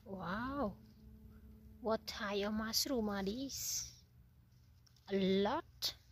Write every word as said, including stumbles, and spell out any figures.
Wow, what type of mushroom are these? A lot.